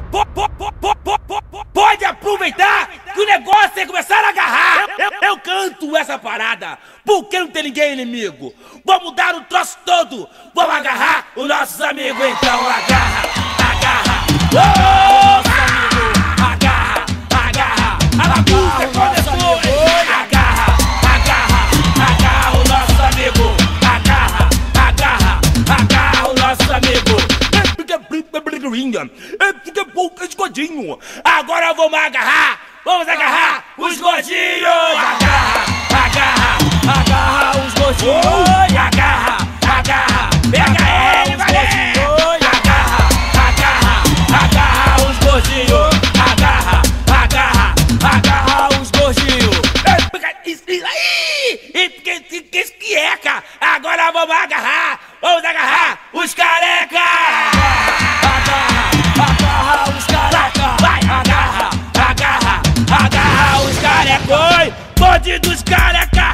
Pode aproveitar que o negócio é começar a agarrar. Eu canto essa parada porque não tem ninguém inimigo. Vamos dar o troço todo, vamos agarrar os nossos amigos. Então agarra, agarra, nosso amigo. Agarra, agarra, a bagunça começou. Agarra, agarra, agarra o nosso amigo. Agarra, agarra, agarra o nosso amigo. Fica pouco escondinho. Agora vamos agarrar os gordinhos. Agarra, agarra, agarra os gordinhos. Agarra, agarra, pega ele, valeu. Agarra, agarra, agarra os gordinhos. Agarra, agarra, agarra os gordinhos. Que esquieca. Agora vamos agarrar os careca. Agarra os careca. Vai, agarra, agarra, agarra os careca. Oi, bonde dos careca.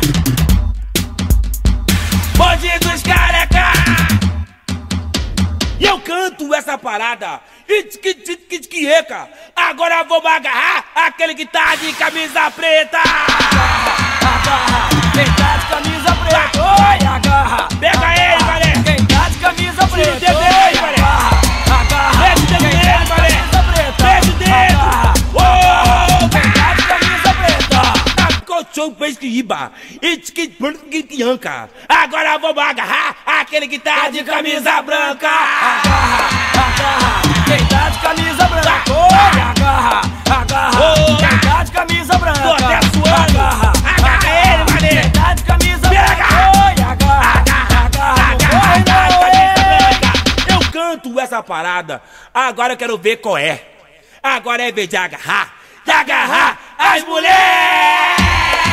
Bonde dos careca. E eu canto essa parada. Esquieca. Agora vamos agarrar aquele que tá de camisa preta. Agarra, quem tá de camisa preta. Oi, agarra, pega ele, valé. Quem tá de camisa preta. Tira o dedo dele, valé. Agarra, pega o dedo dele, valé. Pega o dedo. Quem tá de camisa preta. Acochou o esquiba. Esquianca. Agora vamos agarrar aquele que tá de camisa branca. Agarra, agarra, quem tá de camisa branca. Oi, agarra, agarra, quem tá de camisa branca. Tô até suando. Agarra ele, valé. Quem tá de camisa branca. Oi, agarra, agarra, agarra. Eu canto essa parada. Agora eu quero ver qual é. Agora é vez de agarrar as mulheres.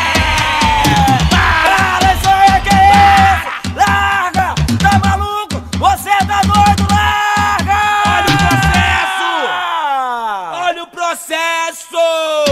Para, isso aí, que é isso? Larga, tá maluco? Você tá doido, larga! Olha o processo! Olha o processo!